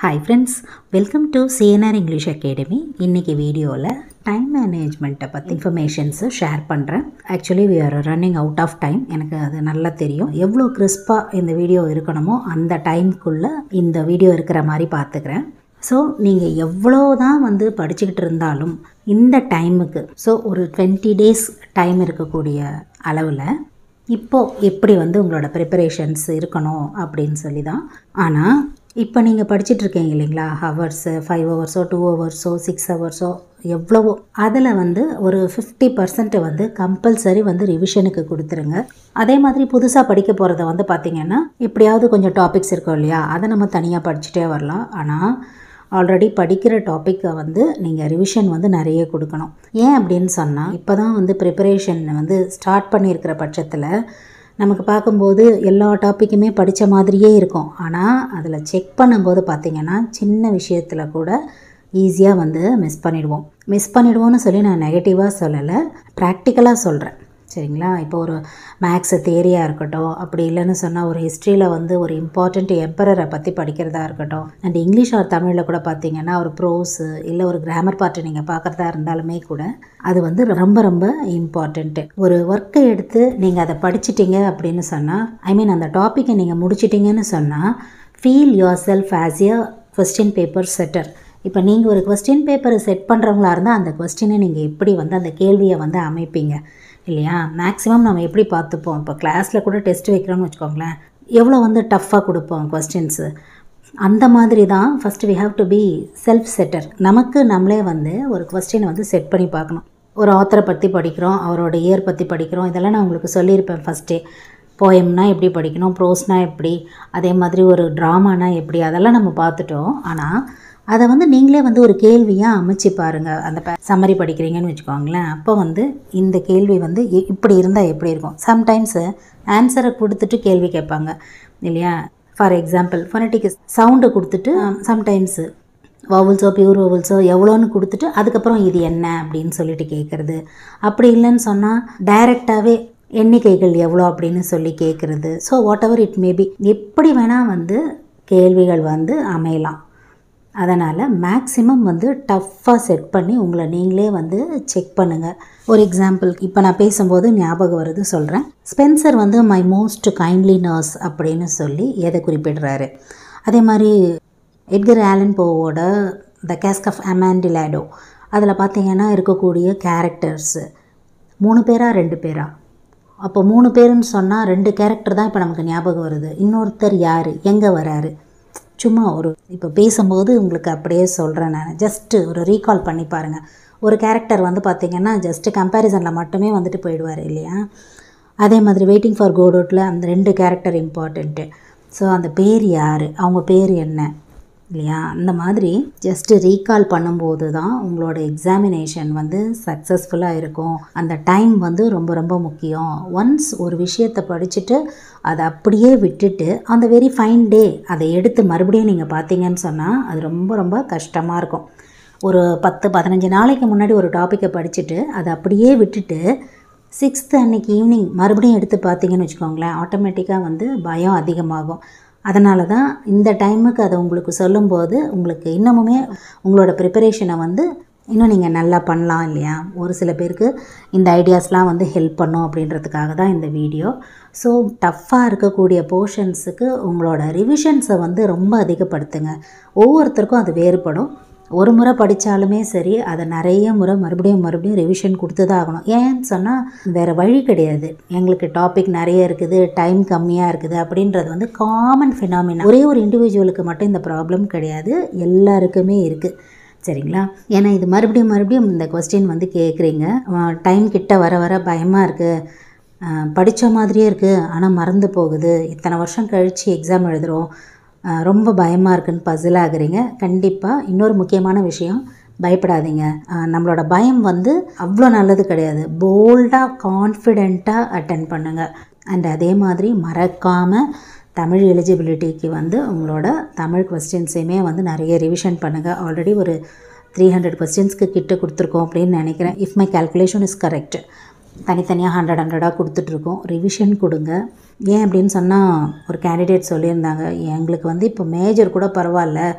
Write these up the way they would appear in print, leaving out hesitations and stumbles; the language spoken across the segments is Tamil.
Hi friends, welcome to CNR English Academy. இன்னைக்கு வீடியோவில் டைம் மேனேஜ்மெண்ட்டை பற்றி இன்ஃபர்மேஷன்ஸு ஷேர் பண்ணுறேன். Actually we are running out of time. எனக்கு அது நல்லா தெரியும். எவ்வளோ கிறிஸ்பாக இந்த வீடியோ இருக்கணுமோ அந்த டைமுக்குள்ளே இந்த வீடியோ இருக்கிற மாதிரி பார்த்துக்கிறேன். ஸோ நீங்கள் எவ்வளோ தான் படிச்சுக்கிட்டு இருந்தாலும் இந்த டைமுக்கு ஒரு 20 days டைம் இருக்கக்கூடிய அளவில் இப்போது எப்படி உங்களோட ப்ரிப்பரேஷன்ஸ் இருக்கணும் அப்படின்னு சொல்லி தான். ஆனால் இப்போ நீங்கள் படிச்சுட்ருக்கீங்க இல்லைங்களா, ஹவர்ஸு 5 hours 2 hours 6 hours எவ்வளவோ, அதில் ஒரு 50% கம்பல்சரி ரிவிஷனுக்கு கொடுத்துருங்க. அதே மாதிரி புதுசாக படிக்க போகிறத பார்த்திங்கன்னா எப்படியாவது கொஞ்சம் டாபிக்ஸ் இருக்கும் இல்லையா, அதை நம்ம தனியாக படிச்சுட்டே வரலாம். ஆனால் ஆல்ரெடி படிக்கிற டாப்பிக்கை நீங்கள் ரிவிஷன் நிறைய கொடுக்கணும். ஏன் அப்படின்னு சொன்னால், இப்போ தான் ப்ரிப்பரேஷன் ஸ்டார்ட் பண்ணியிருக்கிற பட்சத்தில் நமக்கு பார்க்கும்போது எல்லா டாப்பிக்குமே படித்த மாதிரியே இருக்கும். ஆனால் அதில் செக் பண்ணும்போது பார்த்திங்கன்னா சின்ன விஷயத்தில் கூட ஈஸியாக மிஸ் பண்ணிடுவோம்னு சொல்லி நான் நெகட்டிவாக சொல்லலை, ப்ராக்டிக்கலாக சொல்கிறேன். சரிங்களா? இப்போ ஒரு மேக்ஸு தியரியாக இருக்கட்டும், அப்படி இல்லைன்னு சொன்னால் ஒரு ஹிஸ்ட்ரியில் ஒரு இம்பார்ட்டண்ட் எம்பரரை பற்றி படிக்கிறதா இருக்கட்டும், அண்ட் இங்கிலீஷ் ஆர் தமிழில் கூட பார்த்திங்கன்னா ஒரு ப்ரோஸு இல்லை ஒரு கிராமர் பார்ட்டு நீங்கள் பார்க்குறதா இருந்தாலுமே கூட அது ரொம்ப ரொம்ப இம்பார்ட்டண்ட்டு. ஒரு ஒர்க்கை எடுத்து நீங்கள் அதை படிச்சிட்டிங்க அப்படின்னு சொன்னால், அந்த டாப்பிக்கை நீங்கள் முடிச்சிட்டிங்கன்னு சொன்னால், feel yourself as a question paper setter. இப்போ நீங்கள் ஒரு கொஸ்டின் பேப்பரை செட் பண்ணுறவங்களா இருந்தால் அந்த கொஸ்டினை நீங்கள் எப்படி அந்த கேள்வியை அமைப்பீங்க இல்லையா? மேக்ஸிமம் நம்ம எப்படி பார்த்துப்போம், இப்போ கிளாஸில் கூட டெஸ்ட் வைக்கிறோன்னு வச்சுக்கோங்களேன், எவ்வளோ டஃப்பாக கொடுப்போம் கொஸ்டின்ஸு. அந்த மாதிரி தான் first we have to be self setter. நமக்கு நம்மளே ஒரு கொஸ்டினை செட் பண்ணி பார்க்கணும். ஒரு ஆத்தரை பற்றி படிக்கிறோம், அவரோட இயர் பற்றி படிக்கிறோம், இதெல்லாம் நான் உங்களுக்கு சொல்லியிருப்பேன் ஃபஸ்ட்டே. போயம்னா எப்படி படிக்கணும், ப்ரோஸ்னால் எப்படி, அதே மாதிரி ஒரு ட்ராமானா எப்படி, அதெல்லாம் நம்ம பார்த்துட்டோம். ஆனால் அதை நீங்களே ஒரு கேள்வியாக அமைச்சு பாருங்கள். அந்த சம்மரி படிக்கிறீங்கன்னு வச்சுக்கோங்களேன், அப்போ இந்த கேள்வி இப்படி இருந்தால் எப்படி இருக்கும். சம்டைம்ஸு ஆன்சரை கொடுத்துட்டு கேள்வி கேட்பாங்க இல்லையா. ஃபார் எக்ஸாம்பிள் ஃபொனட்டிக் சவுண்டு கொடுத்துட்டு சம்டைம்ஸு வவல்ஸோ பியூர் வவல்ஸோ எவ்வளோன்னு கொடுத்துட்டு அதுக்கப்புறம் இது என்ன அப்படின்னு சொல்லிட்டு கேட்குறது. அப்படி இல்லைன்னு சொன்னால் டைரெக்டாகவே எண்ணிக்கைகள் எவ்வளோ அப்படின்னு சொல்லி கேட்குறது. So whatever it may be, எப்படி வேணால் கேள்விகள் அமையலாம். அதனால் மேக்ஸிமம் டஃப்பாக செட் பண்ணி உங்களை நீங்களே செக் பண்ணுங்கள். ஒரு எக்ஸாம்பிள் இப்போ நான் பேசும்போது ஞாபகம் வருது சொல்கிறேன். Spencer my most kindly nurse அப்படின்னு சொல்லி எதை குறிப்பிடுறாரு. அதே மாதிரி எட்கர் ஆலன் போவோட த கேஸ்க் ஆஃப் அமாண்டிலாடோ, அதில் பார்த்திங்கன்னா இருக்கக்கூடிய கேரக்டர்ஸு 3 பேரா 2 பேரா. அப்போ 3 பேருன்னு சொன்னால் 2 கேரக்டர் தான் இப்போ நமக்கு ஞாபகம் வருது. இன்னொருத்தர் யார், எங்கே வராரு, சும்மா இப்போ பேசும்போது உங்களுக்கு அப்படியே சொல்கிறேன். நான் ஜஸ்ட்டு ஒரு ரீகால் பண்ணி பாருங்கள். ஒரு கேரக்டர் பார்த்திங்கன்னா ஜஸ்ட்டு கம்பேரிசனில் மட்டுமே போயிடுவார் இல்லையா. அதே மாதிரி வெயிட்டிங் ஃபார் கோடோட்டில் அந்த 2 கேரக்டர் இம்பார்ட்டண்ட்டு. ஸோ அந்த பேர் யார், அவங்க பேர் என்ன இல்லையா. அந்த மாதிரி ஜஸ்ட்டு ரீகால் பண்ணும்போது தான் உங்களோட எக்ஸாமினேஷன் சக்ஸஸ்ஃபுல்லாக இருக்கும். அந்த டைம் ரொம்ப ரொம்ப முக்கியம். ஒன்ஸ் ஒரு விஷயத்தை படிச்சுட்டு அதை அப்படியே விட்டுட்டு அந்த வெரி ஃபைன் டே அதை எடுத்து மறுபடியும் நீங்கள் பார்த்தீங்கன்னு சொன்னால் அது ரொம்ப ரொம்ப கஷ்டமாக இருக்கும். ஒரு 10-15 நாளைக்கு முன்னாடி ஒரு டாப்பிக்கை படிச்சுட்டு அதை அப்படியே விட்டுட்டு 6th அன்னைக்கு ஈவினிங் மறுபடியும் எடுத்து பார்த்தீங்கன்னு வச்சுக்கோங்களேன், ஆட்டோமேட்டிக்காக பயம் அதிகமாகும். அதனால தான் இந்த டைமுக்கு அதை உங்களுக்கு சொல்லும்போது உங்களுக்கு இன்னமுமே உங்களோட ப்ரிப்பரேஷனை இன்னும் நீங்கள் நல்லா பண்ணலாம் இல்லையா. ஒரு சில பேருக்கு இந்த ஐடியாஸ்லாம் ஹெல்ப் பண்ணும் அப்படின்றதுக்காக தான் இந்த வீடியோ. ஸோ டஃப்பாக இருக்கக்கூடிய போர்ஷன்ஸுக்கு உங்களோட ரிவிஷன்ஸை ரொம்ப அதிகப்படுத்துங்க. ஒவ்வொருத்தருக்கும் அது வேறுபடும். ஒரு முறை படித்தாலுமே சரி, அதை நிறைய முறை மறுபடியும் ரிவிஷன் கொடுத்து தான் ஆகணும். ஏன்னு சொன்னால் வேறு வழி கிடையாது. எங்களுக்கு டாபிக் நிறைய இருக்குது, டைம் கம்மியாக இருக்குது அப்படின்றது காமன் ஃபினாமினா. ஒரே ஒரு இண்டிவிஜுவலுக்கு மட்டும் இந்த ப்ராப்ளம் கிடையாது, எல்லாருக்குமே இருக்குது. சரிங்களா? ஏன்னா இது மறுபடியும் இந்த கொஸ்டின் கேட்குறீங்க, டைம் கிட்ட வர வர பயமாக இருக்குது, படித்த மாதிரியே இருக்குது ஆனால் மறந்து போகுது, இத்தனை வருஷம் கழித்து எக்ஸாம் எழுதுகிறோம், ரொம்ப பயமாக இருக்குன்னு பசில் ஆகுறீங்க. கண்டிப்பாக இன்னொரு முக்கியமான விஷயம், பயப்படாதீங்க. நம்மளோட பயம் அவ்வளோ நல்லது கிடையாது. போல்டாக கான்ஃபிடெண்ட்டாக அட்டென்ட் பண்ணுங்கள். அண்ட் அதே மாதிரி மறக்காமல் தமிழ் எலிஜிபிலிட்டிக்கு உங்களோட தமிழ் கொஸ்டின்ஸையுமே நிறைய ரிவிஷன் பண்ணுங்கள். ஆல்ரெடி ஒரு 300 கொஸ்டின்ஸ்க்கு கிட்ட கொடுத்துருக்கோம் அப்படின்னு நினைக்கிறேன். If my calculation is correct. தனித்தனியாக 100 கொடுத்துட்ருக்கோம். ரிவிஷன் கொடுங்க. ஏன் அப்படின்னு சொன்னால், ஒரு கேண்டிடேட் சொல்லியிருந்தாங்க, எங்களுக்கு இப்போ மேஜர் கூட பரவாயில்ல,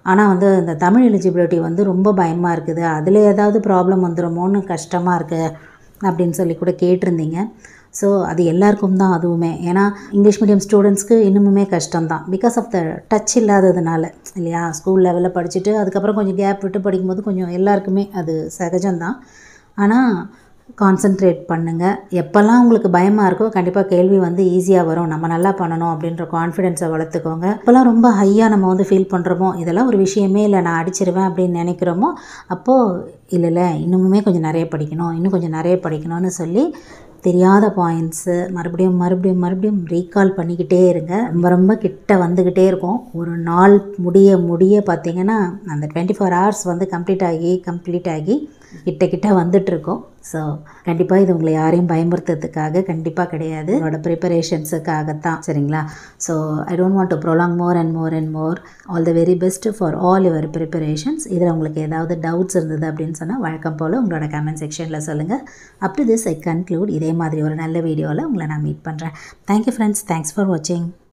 ஆனால் வந்து இந்த தமிழ் எலிஜிபிலிட்டி வந்து ரொம்ப பயமாக இருக்குது, அதில் ஏதாவது ப்ராப்ளம் வந்துடுமோன்னு கஷ்டமாக இருக்குது அப்படின்னு சொல்லி கூட கேட்டிருந்தீங்க. ஸோ அது எல்லாருக்கும் தான் அதுவுமே. ஏன்னா இங்கிலீஷ் மீடியம் ஸ்டூடெண்ட்ஸ்க்கு இன்னுமுமே கஷ்டம்தான், பிகாஸ் ஆஃப் த டச் இல்லாததுனால இல்லையா. ஸ்கூல் லெவலில் படிச்சுட்டு அதுக்கப்புறம் கொஞ்சம் கேப் விட்டு படிக்கும்போது கொஞ்சம் எல்லாருக்குமே அது சகஜம்தான். ஆனால் கான்சன்ட்ரேட் பண்ணுங்கள். எப்போல்லாம் உங்களுக்கு பயமாக இருக்கோ கண்டிப்பாக கேள்வி வந்து ஈஸியாக வரும். நம்ம நல்லா பண்ணணும் அப்படின்ற கான்ஃபிடென்ஸை வளர்த்துக்கோங்க. இப்போல்லாம் ரொம்ப ஹையாக நம்ம வந்து ஃபீல் பண்ணுறோமோ, இதெல்லாம் ஒரு விஷயமே இல்லை, நான் அடிச்சிருவேன் அப்படின்னு நினைக்கிறோமோ, அப்போது இல்லை இன்னுமுமே கொஞ்சம் நிறைய படிக்கணும், இன்னும் கொஞ்சம் நிறைய படிக்கணும்னு சொல்லி தெரியாத பாயிண்ட்ஸு மறுபடியும் மறுபடியும் மறுபடியும் ரீகால் பண்ணிக்கிட்டே இருங்க. ரொம்ப ரொம்ப கிட்ட வந்துக்கிட்டே இருக்கும். ஒரு நாள் முடிய பார்த்திங்கன்னா அந்த 24 hours வந்து கம்ப்ளீட் ஆகி கிட்ட வந்துட்டுருக்கோம். ஸோ கண்டிப்பாக இது உங்களை யாரையும் பயமுறுத்துறதுக்காக கண்டிப்பாக கிடையாது, என்னோட ப்ரிப்பரேஷன்ஸுக்காகத்தான். சரிங்களா? So I don't want to prolong more and more. All the very best for all your preparations. இதில் உங்களுக்கு ஏதாவது டவுட்ஸ் இருந்தது அப்படின்னு சொன்னால் வழக்கம் போல் உங்களோட கமெண்ட் செக்ஷனில் சொல்லுங்கள். Up to this I conclude. இதே மாதிரி ஒரு நல்ல வீடியோவில் உங்களை நான் மீட் பண்ணுறேன். Thank you friends. தேங்க்ஸ் ஃபார் வாட்சிங்.